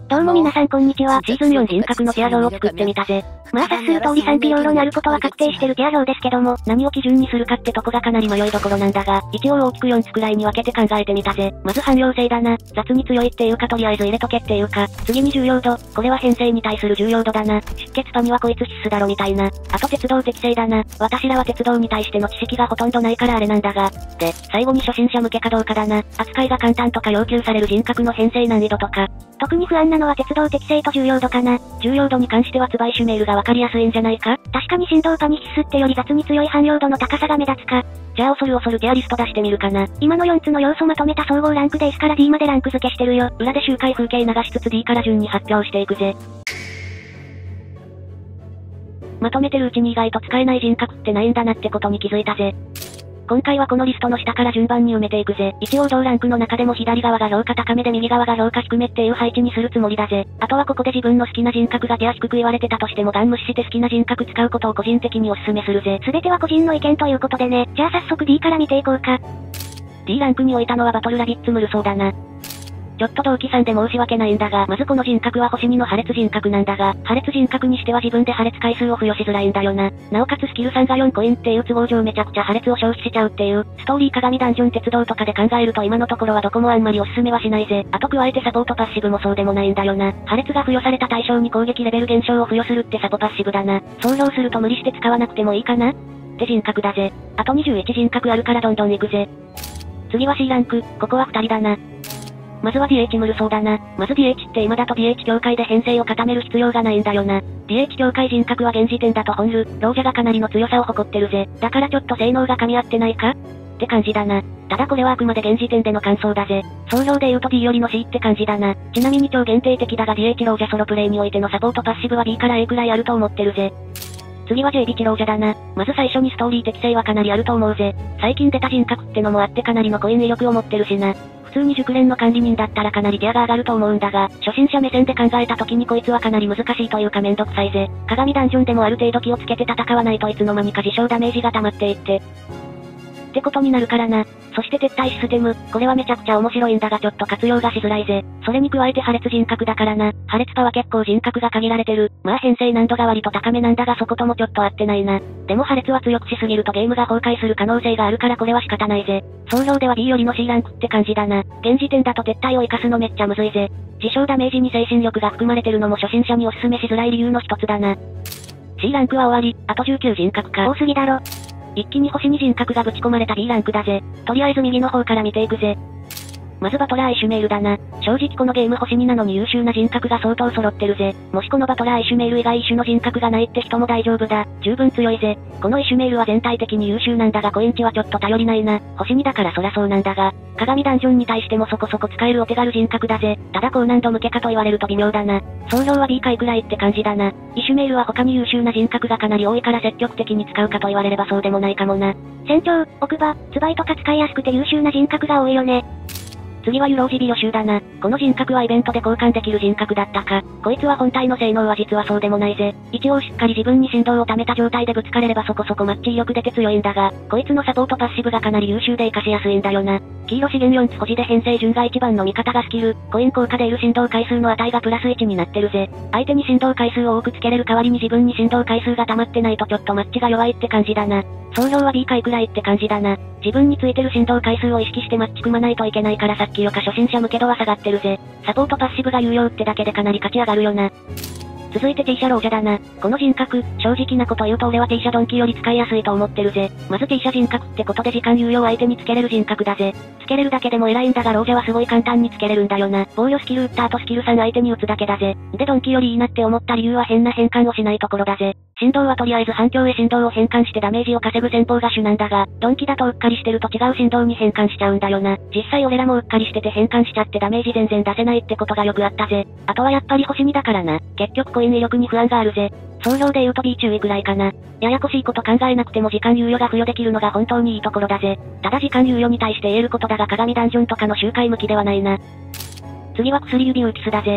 どうも皆さんこんにちは。 シーズン4人格のティア表を作ってみたぜ。 まあ察する通り賛否両論あることは確定してるティア表ですけども、 何を基準にするかってとこがかなり迷いどころなんだが、一応大きく4つくらいに分けて考えてみたぜ。まず汎用性だな。雑に強いっていうかとりあえず入れとけっていうか。次に重要度。これは編成に対する重要度だな。出血パにはこいつ必須だろみたいな。あと鉄道適性だな。私らは鉄道に対しての知識がほとんどないからあれなんだが。で、最後に初心者向けかどうかだな。扱いが簡単とか要求される人格の編成難易度とか。 特に不安なのは鉄道適性と重要度かな。 重要度に関してはツバイシュメールがわかりやすいんじゃないか？ 確かに振動パに必須ってより雑に強い汎用度の高さが目立つか。 じゃあ恐るティアリスト出してみるかな。 今の4つの要素まとめた総合ランクで S から D までランク付けしてるよ。 裏で周回風景流しつつ D から順に発表していくぜ。まとめてるうちに意外と使えない人格ってないんだなってことに気づいたぜ。今回はこのリストの下から順番に埋めていくぜ。一応同ランクの中でも左側が評価高めで右側が評価低めっていう配置にするつもりだぜ。あとはここで自分の好きな人格がティア低く言われてたとしてもガン無視して好きな人格使うことを個人的にお勧めするぜ。 すべては個人の意見ということでね。じゃあ早速 D から見ていこうか。 D ランクに置いたのはバトルラビッツムルソーだな。ちょっと同期さんで申し訳ないんだが、まずこの人格は星2の破裂人格なんだが、破裂人格にしては自分で破裂回数を付与しづらいんだよな。なおかつスキル3が4コインっていう都合上めちゃくちゃ破裂を消費しちゃうっていう、ストーリー鏡ダンジョン鉄道とかで考えると今のところはどこもあんまりおすすめはしないぜ。あと加えてサポートパッシブもそうでもないんだよな。破裂が付与された対象に攻撃レベル減少を付与するってサポパッシブだな。総評すると無理して使わなくてもいいかなって人格だぜ。あと21人格あるからどんどん行くぜ。次は C ランク、ここは2人だな。まずは DH ムルソーだな。まず DH って今だと DH 協会で編成を固める必要がないんだよな。DH 協会人格は現時点だと本ル、老者がかなりの強さを誇ってるぜ。だからちょっと性能が噛み合ってないかって感じだな。ただこれはあくまで現時点での感想だぜ。総評で言うと D よりの C って感じだな。ちなみに超限定的だが DH 老者ソロプレイにおいてのサポートパッシブは B から A くらいあると思ってるぜ。次は J ビチ老者だな。まず最初にストーリー適性はかなりあると思うぜ。最近出た人格ってのもあってかなりのコイン威力を持ってるしな。普通に熟練の管理人だったらかなりティアが上がると思うんだが、初心者目線で考えた時にこいつはかなり難しいというかめんどくさいぜ。鏡ダンジョンでもある程度気をつけて戦わないといつの間にか自傷ダメージが溜まっていって。ってことになるからな。そして撤退システム、これはめちゃくちゃ面白いんだがちょっと活用がしづらいぜ。それに加えて破裂人格だからな。破裂パは結構人格が限られてる。まあ編成難度が割と高めなんだがそこともちょっと合ってないな。でも破裂は強くしすぎるとゲームが崩壊する可能性があるからこれは仕方ないぜ。総評では D よりの C ランクって感じだな。現時点だと撤退を生かすのめっちゃむずいぜ。自傷ダメージに精神力が含まれてるのも初心者におすすめしづらい理由の一つだな。C ランクは終わり、あと19人格か。 多すぎだろ。 一気に星に人格がぶち込まれた B ランクだぜ。とりあえず右の方から見ていくぜ。まずバトラーアイシュメールだな。正直このゲーム星2なのに優秀な人格が相当揃ってるぜ。もしこのバトラーアイシュメール以外一種の人格がないって人も大丈夫だ。十分強いぜ。このイシュメールは全体的に優秀なんだがコイン値はちょっと頼りないな。星2だからそらそうなんだが、鏡ダンジョンに対してもそこそこ使えるお手軽人格だぜ。ただ高難度向けかと言われると微妙だな。総評は B 回くらいって感じだな。イシュメールは他に優秀な人格がかなり多いから積極的に使うかと言われればそうでもないかもな。 船長、奥歯、ツバイとか使いやすくて優秀な人格が多いよね。 次はユロウジビ予習だな。この人格はイベントで交換できる人格だったか。こいつは本体の性能は実はそうでもないぜ。一応しっかり自分に振動を溜めた状態でぶつかれればそこそこマッチ威力出て強いんだが、こいつのサポートパッシブがかなり優秀で活かしやすいんだよな。黄色資源4つ保持で編成順が一番の味方がスキル、コイン効果で得る振動回数の値がプラス1になってるぜ。相手に振動回数を多くつけれる代わりに自分に振動回数が溜まってないとちょっとマッチが弱いって感じだな。総評は B 回くらいって感じだな。自分についてる振動回数を意識してマッチ組まないといけないからさっきよか初心者向け度は下がってるぜ。サポートパッシブが有用ってだけでかなり価値上がるよな。続いて T 社老者だな。この人格、正直なこと言うと俺は T 社ドンキより使いやすいと思ってるぜ。まず T 社人格ってことで時間有用相手につけれる人格だぜ。つけれるだけでも偉いんだが老者はすごい簡単につけれるんだよな。防御スキル打った後スキル3相手に打つだけだぜ。でドンキよりいいなって思った理由は変な変換をしないところだぜ。振動はとりあえず反響へ振動を変換してダメージを稼ぐ戦法が主なんだが、ドンキだとうっかりしてると違う振動に変換しちゃうんだよな。実際俺らもうっかりしてて変換しちゃってダメージ全然出せないってことがよくあったぜ。あとはやっぱり星2だからな。結局コイン威力に不安があるぜ。総評で言うと B 注意くらいかな。ややこしいこと考えなくても時間猶予が付与できるのが本当にいいところだぜ。ただ時間猶予に対して言えることだが鏡ダンジョンとかの周回向きではないな。次は薬指ウーキスだぜ。薬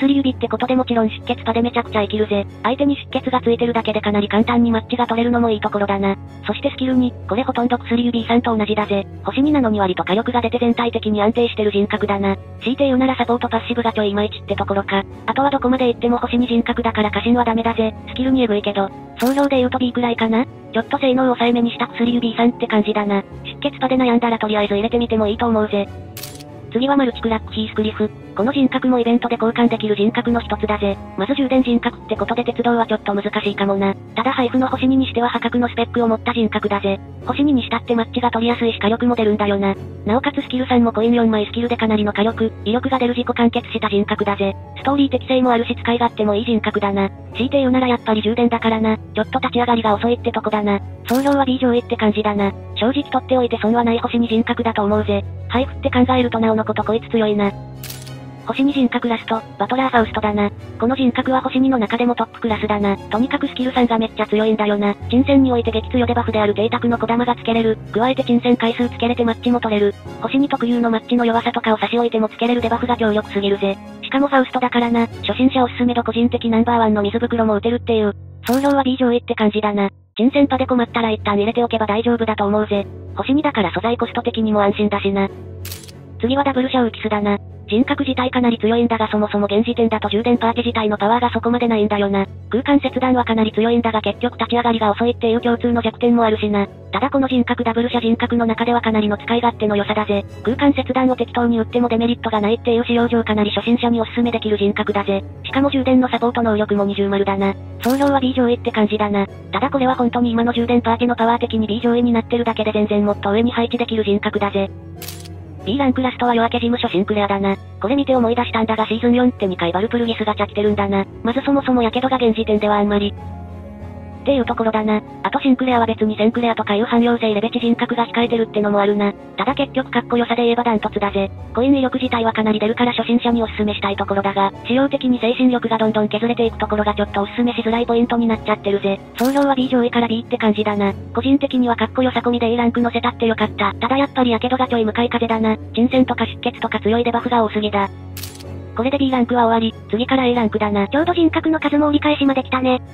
薬指ってことでもちろん出血パでめちゃくちゃ生きるぜ。相手に出血がついてるだけでかなり簡単にマッチが取れるのもいいところだな。そしてスキル2、これほとんど薬指さんと同じだぜ。星2なのに割と火力が出て全体的に安定してる人格だな。強いて言うならサポートパッシブがちょいいまいちってところか。あとはどこまで行っても星2人格だから過信はダメだぜ。スキル2エグいけど。総量で言うと B くらいかな。ちょっと性能を抑えめにした薬指さんって感じだな。出血パで悩んだらとりあえず入れてみてもいいと思うぜ。次はマルチクラックヒースクリフ。この人格もイベントで交換できる人格の一つだぜ。まず充電人格ってことで鉄道はちょっと難しいかもな。ただ配布の星2にしては破格のスペックを持った人格だぜ。星2にしたってマッチが取りやすいし火力も出るんだよな。なおかつスキル3もコイン4枚スキルでかなりの火力、威力が出る自己完結した人格だぜ。ストーリー適性もあるし使い勝手もいい人格だな。強いて言うならやっぱり充電だからな。ちょっと立ち上がりが遅いってとこだな。総量は B 上位って感じだな。正直取っておいて損はない星2人格だと思うぜ。配布って考えるとなおのことこいつ強いな。星2人格ラスト、バトラーファウストだな。この人格は星2の中でもトップクラスだな。とにかくスキル3がめっちゃ強いんだよな。鎮戦において激強デバフである邸宅の小玉がつけれる。加えて鎮戦回数つけれてマッチも取れる。星2特有のマッチの弱さとかを差し置いてもつけれるデバフが強力すぎるぜ。しかもファウストだからな。初心者おすすめ度個人的ナンバー1の水袋も打てるっていう。総量は B 上位って感じだな。鎮戦パで困ったら一旦入れておけば大丈夫だと思うぜ。星2だから素材コスト的にも安心だしな。次はダブルシャウキスだな。人格自体かなり強いんだがそもそも現時点だと充電パーテ自体のパワーがそこまでないんだよな。空間切断はかなり強いんだが結局立ち上がりが遅いっていう共通の弱点もあるしな。ただこの人格ダブルシャ人格の中ではかなりの使い勝手の良さだぜ。空間切断を適当に打ってもデメリットがないっていう使用上かなり初心者におすすめできる人格だぜ。しかも充電のサポート能力も20丸だな。総量は B 上位って感じだな。ただこれは本当に今の充電パーテのパワー的に B 上位になってるだけで全然もっと上に配置できる人格だぜ。B ランクラストは夜明け事務所シンクレアだな。これ見て思い出したんだがシーズン4って2回バルプルギスガチャ来てるんだな。まずそもそも火傷が現時点ではあんまり。っていうところだな。あとシンクレアは別にセンクレアとかいう汎用性レベチ人格が控えてるってのもあるな。ただ結局かっこよさで言えばダントツだぜ。コイン威力自体はかなり出るから初心者におすすめしたいところだが、使用的に精神力がどんどん削れていくところがちょっとおすすめしづらいポイントになっちゃってるぜ。総量は B 上位から B って感じだな。個人的にはかっこよさ込みで A ランク乗せたってよかった。ただやっぱり火傷がちょい向かい風だな。鎮戦とか出血とか強いデバフが多すぎだ。これで B ランクは終わり、次から A ランクだな。 ちょうど人格の数も折り返しまで来たね。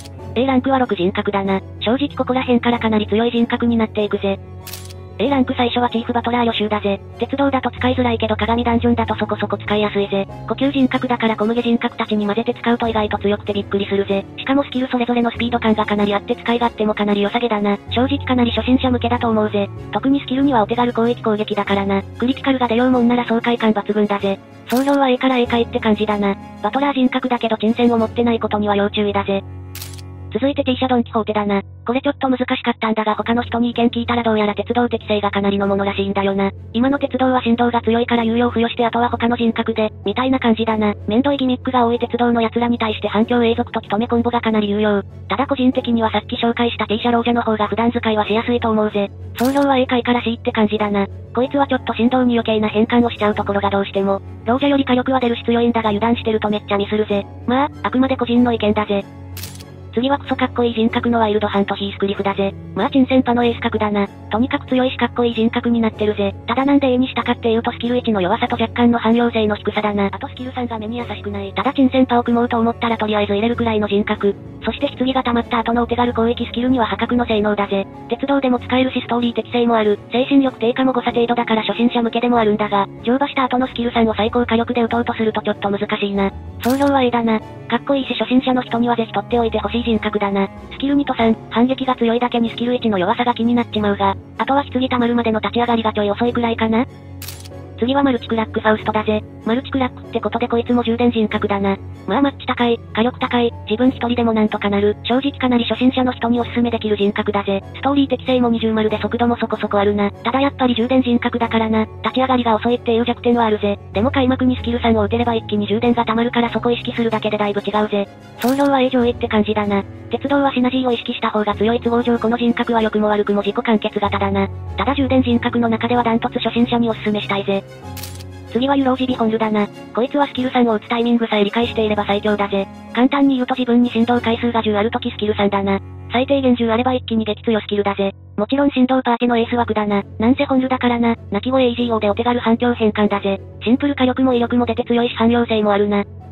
A ランクは6人格だな。正直ここら辺からかなり強い人格になっていくぜ。A ランク最初はチーフバトラー予習だぜ。鉄道だと使いづらいけど鏡ダンジョンだとそこそこ使いやすいぜ。呼吸人格だから小麦人格たちに混ぜて使うと意外と強くてびっくりするぜ。しかもスキルそれぞれのスピード感がかなりあって使い勝手もかなり良さげだな。正直かなり初心者向けだと思うぜ。特にスキルにはお手軽攻撃だからな。クリティカルが出ようもんなら爽快感抜群だぜ。総量は A から A 回って感じだな。バトラー人格だけど鎮戦を持ってないことには要注意だぜ。続いて T 社ドンキホーテだな。これちょっと難しかったんだが他の人に意見聞いたらどうやら鉄道適性がかなりのものらしいんだよな。今の鉄道は振動が強いから有用付与してあとは他の人格で、みたいな感じだな。めんどいギミックが多い鉄道の奴らに対して反響永続とき止めコンボがかなり有用。ただ個人的にはさっき紹介した T 社老者の方が普段使いはしやすいと思うぜ。総量は A 回から C って感じだな。こいつはちょっと振動に余計な変換をしちゃうところがどうしても。老者より火力は出るし強いんだが油断してるとめっちゃミスるぜ。まあ、あくまで個人の意見だぜ。次はクソかっこいい人格のワイルドハントヒースクリフだぜ。まあ鎮戦パのエース格だな。とにかく強いしかっこいい人格になってるぜ。ただなんで A にしたかっていうとスキル1の弱さと若干の汎用性の低さだな。あとスキル3が目に優しくない。ただ鎮戦パを組もうと思ったらとりあえず入れるくらいの人格。そして棺が溜まった後のお手軽攻撃スキルには破格の性能だぜ。鉄道でも使えるしストーリー適性もある。精神力低下も誤差程度だから初心者向けでもあるんだが、乗馬した後のスキル3を最高火力で打とうとするとちょっと難しいな。総量は A だな。かっこいいし初心者の人にはぜひ取っておいてほしい人格だな。スキル2と3、反撃が強いだけにスキル1の弱さが気になっちまうが、あとは棺溜まるまでの立ち上がりがちょい遅いくらいかな。次はマルチクラックファウストだぜ。マルチクラックってことでこいつも充電人格だな。まあマッチ高い、火力高い、自分一人でもなんとかなる。正直かなり初心者の人におすすめできる人格だぜ。ストーリー適性も20丸で速度もそこそこあるな。ただやっぱり充電人格だからな。立ち上がりが遅いっていう弱点はあるぜ。でも開幕にスキル3を打てれば一気に充電が溜まるからそこ意識するだけでだいぶ違うぜ。総量は A 上位って感じだな。鉄道はシナジーを意識した方が強い都合上この人格は良くも悪くも自己完結型だな。ただ充電人格の中ではダントツ初心者におすすめしたいぜ。次はユロージビホンルだな。こいつはスキル3を打つタイミングさえ理解していれば最強だぜ。簡単に言うと自分に振動回数が10あるときスキル3だな。最低限10あれば一気に激強スキルだぜ。もちろん振動パーティのエース枠だな。なんせホンルだからな。鳴き声 EGO でお手軽反響変換だぜ。シンプル火力も威力も出て強いし汎用性もあるな。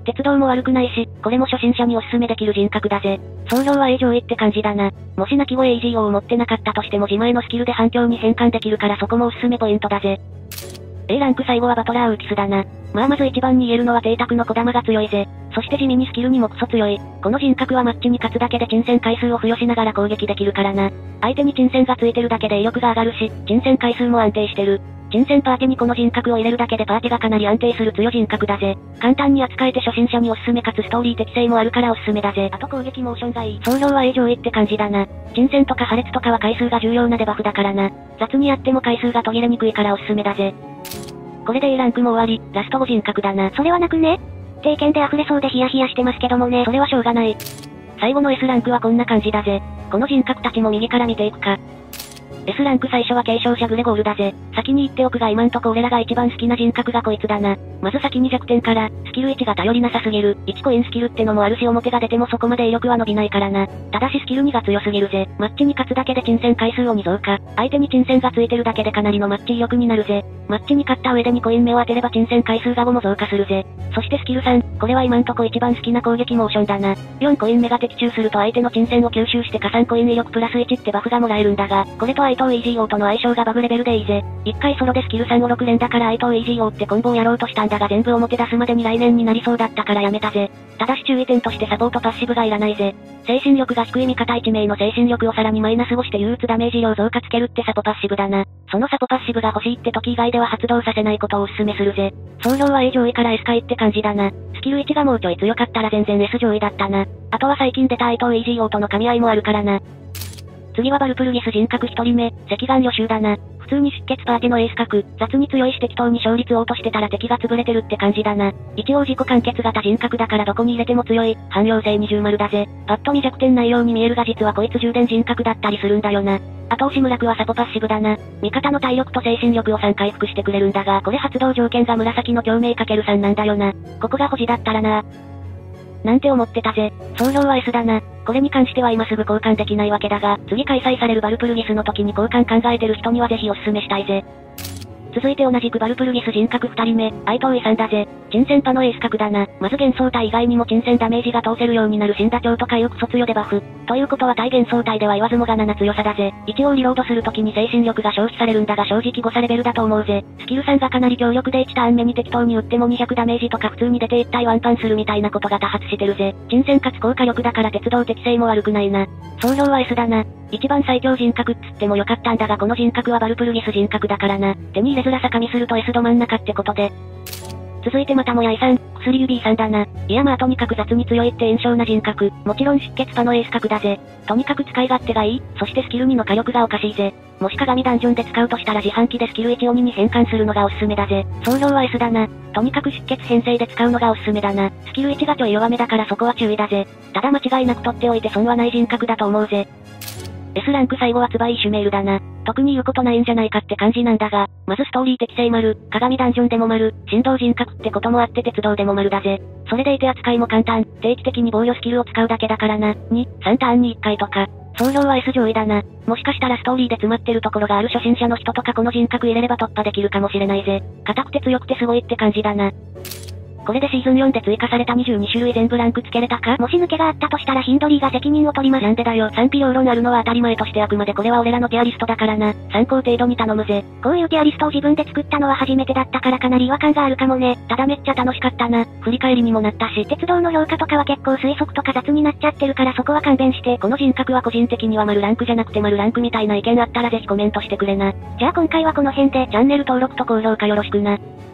鉄道も悪くないし、これも初心者におすすめできる人格だぜ。総評は A 上位って感じだな。もし鳴き声 EGO を持ってなかったとしても自前のスキルで反響に変換できるからそこもおすすめポイントだぜ。A ランク最後はバトラーウーキスだな。まず一番に言えるのは邸宅の小玉が強いぜ。そして地味にスキルにもクソ強い。この人格はマッチに勝つだけで鎮戦回数を付与しながら攻撃できるからな。相手に鎮戦がついてるだけで威力が上がるし、鎮戦回数も安定してる。鎮戦パーティにこの人格を入れるだけでパーティがかなり安定する強人格だぜ。簡単に扱えて初心者におすすめかつストーリー適性もあるからおすすめだぜ。あと攻撃モーションがいい。総評は A 上位って感じだな。鎮戦とか破裂とかは回数が重要なデバフだからな。雑にやっても回数が途切れにくいからおすすめだぜ。これで A ランクも終わり、ラスト5人格だな。 それはなくね？定見で溢れそうでヒヤヒヤしてますけどもね。 それはしょうがない。最後の S ランクはこんな感じだぜ。この人格たちも右から見ていくか。S ランク最初は継承者グレゴールだぜ。先に言っておくが今んとこ俺らが一番好きな人格がこいつだな。まず先に弱点から、スキル1が頼りなさすぎる。1コインスキルってのもあるし表が出てもそこまで威力は伸びないからな。ただしスキル2が強すぎるぜ。マッチに勝つだけで鎮戦回数を2増加。相手に鎮戦がついてるだけでかなりのマッチ威力になるぜ。マッチに勝った上で2コイン目を当てれば鎮戦回数が5も増加するぜ。そしてスキル3、これは今んとこ一番好きな攻撃モーションだな。4コイン目が的中すると相手の鎮戦を吸収して加算コイン威力プラス1ってバフがもらえるんだが、これと愛刀 EGO との相性がバグレベルでいいぜ。一回ソロでスキル3を6連だから愛刀 EGO ってコンボをやろうとしたんだが全部表出すまでに来年になりそうだったからやめたぜ。ただし注意点としてサポートパッシブがいらないぜ。精神力が低い味方1名の精神力をさらにマイナス5して憂鬱ダメージ量増加つけるってサポパッシブだな。そのサポパッシブが欲しいって時以外では発動させないことをお勧めするぜ。総評は A 上位から S 回って感じだな。スキル1がもうちょい強かったら全然 S 上位だったな。あとは最近出た愛刀 EGO との噛み合いもあるからな。次はバルプルギス人格1人目、赤眼予習だな。普通に出血パーティのエース格、雑に強いし適当に勝率を落としてたら敵が潰れてるって感じだな。一応自己完結型人格だからどこに入れても強い、汎用性20丸だぜ。パッと見弱点ないように見えるが実はこいつ充電人格だったりするんだよな。あと押村区はサポパッシブだな。味方の体力と精神力を3回復してくれるんだが、これ発動条件が紫の共鳴 ×3 なんだよな。ここが保持だったらな。なんて思ってたぜ。総評は S だな。これに関しては今すぐ交換できないわけだが、次開催されるバルプルギスの時に交換考えてる人にはぜひお勧めしたいぜ。続いて同じくバルプルギス人格2人目、愛刀イさんだぜ。鎮戦パのエース格だな。まず幻想体以外にも鎮戦ダメージが通せるようになる死んだ蝶とかクソ強デバフ。ということは対幻想体では言わずもがなな強さだぜ。一応リロードするときに精神力が消費されるんだが正直誤差レベルだと思うぜ。スキル3がかなり強力で1ターン目に適当に打っても200ダメージとか普通に出て1体ワンパンするみたいなことが多発してるぜ。鎮戦かつ効果力だから鉄道適性も悪くないな。総評は S だな。一番最強人格っつってもよかったんだがこの人格はバルプルギス人格だからな。手に入れづらさ加味すると S ど真ん中ってことで。続いてまたもやいさん、薬指さんだな。いやまあとにかく雑に強いって印象な人格。もちろん出血パのエース格だぜ。とにかく使い勝手がいい。そしてスキル2の火力がおかしいぜ。もし鏡ダンジョンで使うとしたら自販機でスキル1を2に変換するのがおすすめだぜ。総評は S だな。とにかく出血編成で使うのがおすすめだな。スキル1がちょい弱めだからそこは注意だぜ。ただ間違いなく取っておいて損はない人格だと思うぜ。S ランク最後はツバイイシュメールだな。特に言うことないんじゃないかって感じなんだが、まずストーリー適性丸、鏡ダンジョンでも丸、振動人格ってこともあって鉄道でも丸だぜ。それでいて扱いも簡単、定期的に防御スキルを使うだけだからな。2、3ターンに1回とか。総評は S 上位だな。もしかしたらストーリーで詰まってるところがある初心者の人とかこの人格入れれば突破できるかもしれないぜ。硬くて強くてすごいって感じだな。これでシーズン4で追加された22種類全部ランクつけれたか？ もし抜けがあったとしたらヒンドリーが責任を取ります。 なんでだよ。賛否両論あるのは当たり前としてあくまでこれは俺らのティアリストだからな。参考程度に頼むぜ。 こういうティアリストを自分で作ったのは初めてだったからかなり違和感があるかもね。 ただめっちゃ楽しかったな。振り返りにもなったし。 鉄道の評価とかは結構推測とか雑になっちゃってるからそこは勘弁して。 この人格は個人的には丸ランクじゃなくて丸ランクみたいな意見あったらぜひコメントしてくれな。 じゃあ今回はこの辺でチャンネル登録と高評価よろしくな。